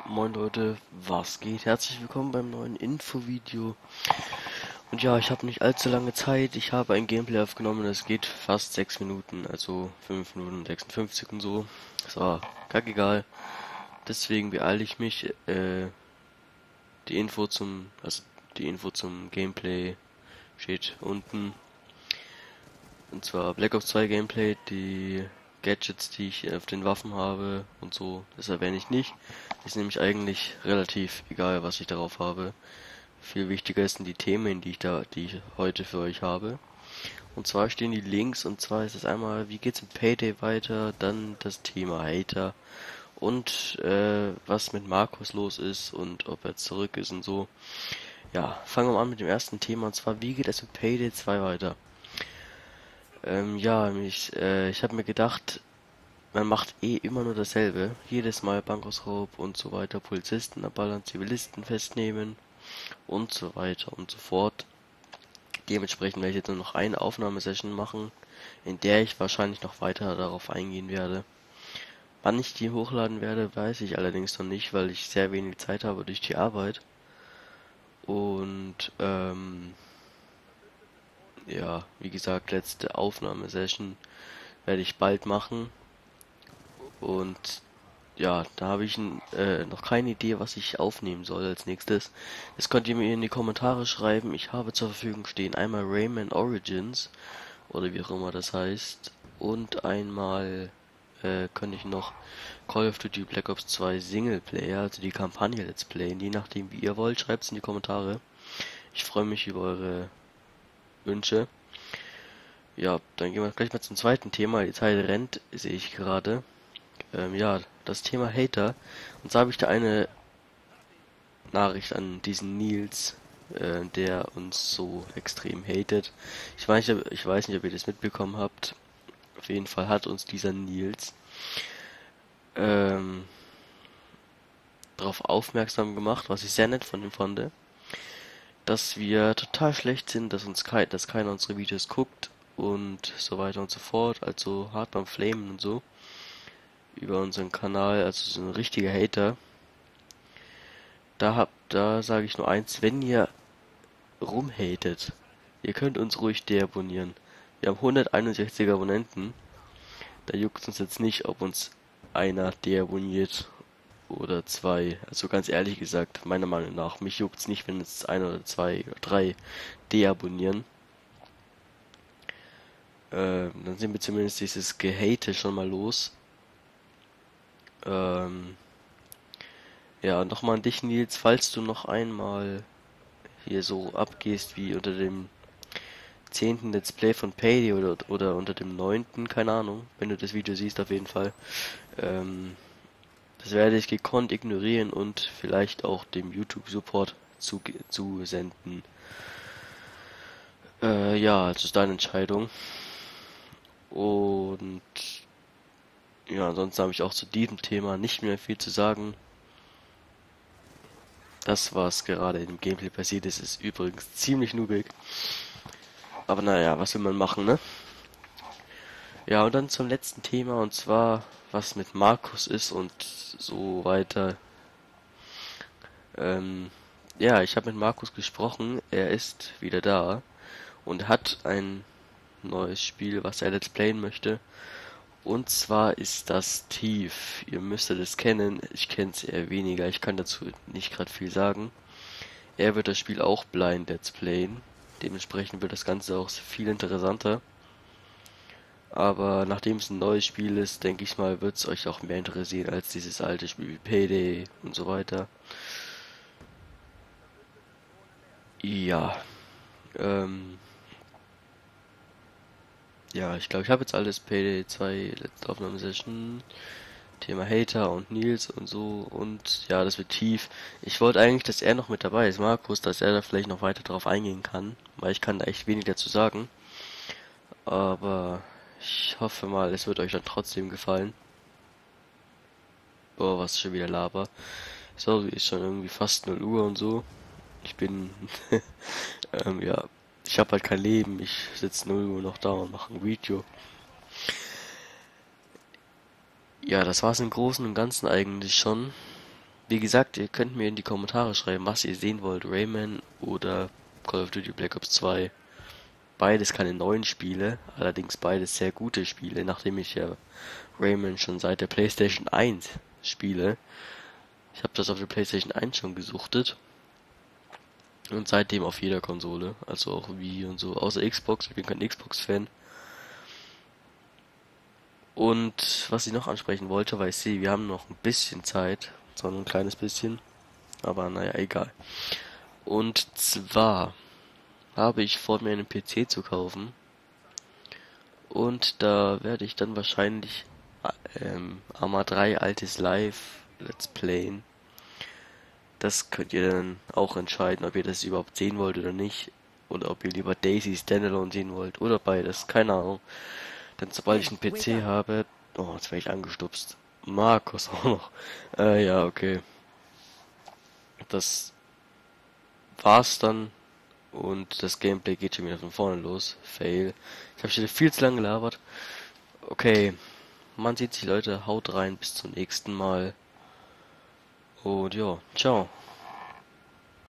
Moin Leute, was geht? Herzlich willkommen beim neuen Infovideo. Und ja, ich habe nicht allzu lange Zeit. Ich habe ein Gameplay aufgenommen, das geht fast 6 Minuten, also 5 Minuten 56 und so. Das war kackegal. Deswegen beeile ich mich. Die Info zum, also die Info zum Gameplay steht unten. Und zwar Black Ops 2 Gameplay, die Gadgets, die ich auf den Waffen habe und so, das erwähne ich nicht. Ist nämlich eigentlich relativ egal, was ich darauf habe. Viel wichtiger sind die Themen, die ich heute für euch habe. Und zwar stehen die Links, und zwar ist es einmal, wie geht's mit Payday weiter, dann das Thema Hater und was mit Markus los ist und ob er zurück ist und so. Ja, fangen wir mal an mit dem ersten Thema, und zwar, wie geht es mit Payday 2 weiter? Ich habe mir gedacht, man macht eh immer nur dasselbe. Jedes Mal Bankraub und so weiter, Polizisten abballern, Zivilisten festnehmen und so weiter und so fort. Dementsprechend werde ich jetzt nur noch eine Aufnahmesession machen, in der ich wahrscheinlich noch weiter darauf eingehen werde. Wann ich die hochladen werde, weiß ich allerdings noch nicht, weil ich sehr wenig Zeit habe durch die Arbeit. Und ja, wie gesagt, letzte Aufnahmesession werde ich bald machen. Und ja, da habe ich noch keine Idee, was ich aufnehmen soll als nächstes. Das könnt ihr mir in die Kommentare schreiben. Ich habe zur Verfügung stehen einmal Rayman Origins oder wie auch immer das heißt. Und einmal könnte ich noch Call of Duty Black Ops 2 Singleplayer, also die Kampagne Let's Playen. Je nachdem wie ihr wollt, schreibt es in die Kommentare. Ich freue mich über eure Wünsche. Ja, dann gehen wir gleich mal zum zweiten Thema. Die Zeit rennt, sehe ich gerade. Ja, das Thema Hater. Und so habe ich da eine Nachricht an diesen Nils, der uns so extrem hatet. Ich weiß nicht, ob ihr das mitbekommen habt. Auf jeden Fall hat uns dieser Nils ähm, darauf aufmerksam gemacht, was ich sehr nett von ihm fand, dass wir total schlecht sind, dass keiner unsere Videos guckt und so weiter und so fort. Also hart am Flamen und so über unseren Kanal, also so ein richtiger Hater. Da sage ich nur eins, wenn ihr rumhatet, ihr könnt uns ruhig deabonnieren. Wir haben 161 Abonnenten. Da juckt uns jetzt nicht, ob uns einer deabonniert oder zwei. Also ganz ehrlich gesagt, meiner Meinung nach, mich juckt's nicht, wenn jetzt ein oder zwei oder drei deabonnieren. Dann sind wir zumindest dieses Gehate schon mal los. Ja, und nochmal an dich, Nils, falls du noch einmal hier so abgehst wie unter dem 10. Let's Play von Payday oder unter dem 9., keine Ahnung, wenn du das Video siehst auf jeden Fall. Das werde ich gekonnt ignorieren und vielleicht auch dem YouTube-Support zusenden. Ja, das ist deine Entscheidung. Und ja, ansonsten habe ich auch zu diesem Thema nicht mehr viel zu sagen. Das, was gerade in dem Gameplay passiert ist, ist übrigens ziemlich noobig. Aber naja, was will man machen, ne? Ja, und dann zum letzten Thema, und zwar, was mit Markus ist und so weiter. Ja, ich habe mit Markus gesprochen, er ist wieder da und hat ein neues Spiel, was er let's playen möchte. Und zwar ist das Thief. Ihr müsstet es kennen, ich kenne es eher weniger, ich kann dazu nicht gerade viel sagen. Er wird das Spiel auch blind let's playen, dementsprechend wird das Ganze auch viel interessanter. Aber nachdem es ein neues Spiel ist, denke ich mal, wird es euch auch mehr interessieren als dieses alte Spiel wie Payday und so weiter. Ja, ähm, ja, ich glaube, ich habe jetzt alles Payday 2, letzte Aufnahmesession, Thema Hater und Nils und so und ja, das wird tief. Ich wollte eigentlich, dass er noch mit dabei ist, Markus, dass er da vielleicht noch weiter drauf eingehen kann, weil ich kann da echt wenig dazu sagen. Aber ich hoffe mal, es wird euch dann trotzdem gefallen. Boah, was schon wieder Laber. Sorry, ist schon irgendwie fast 0 Uhr und so. Ich bin, ja, ich habe halt kein Leben. Ich sitze 0 Uhr noch da und mache ein Video. Ja, das war's im Großen und Ganzen eigentlich schon. Wie gesagt, ihr könnt mir in die Kommentare schreiben, was ihr sehen wollt. Rayman oder Call of Duty Black Ops 2. Beides keine neuen Spiele, allerdings beides sehr gute Spiele, nachdem ich ja Rayman schon seit der PlayStation 1 spiele. Ich habe das auf der PlayStation 1 schon gesuchtet und seitdem auf jeder Konsole, also auch Wii und so, außer Xbox, ich bin kein Xbox-Fan. Und was ich noch ansprechen wollte, weil ich sehe, wir haben noch ein bisschen Zeit, zwar nur ein kleines bisschen, aber naja, egal. Und zwar habe ich vor, mir einen PC zu kaufen. Und da werde ich dann wahrscheinlich Arma 3 altes Live Let's Playen. Das könnt ihr dann auch entscheiden, ob ihr das überhaupt sehen wollt oder nicht. Oder ob ihr lieber Daisy Standalone sehen wollt. Oder beides, keine Ahnung. Denn sobald ich einen PC habe... Oh, jetzt werde ich angestupst. Markus auch noch. Ja, okay. Das war's dann. Und das Gameplay geht schon wieder von vorne los. Fail. Ich habe schon viel zu lange gelabert. Okay. Man sieht sich, Leute. Haut rein. Bis zum nächsten Mal. Und ja, ciao.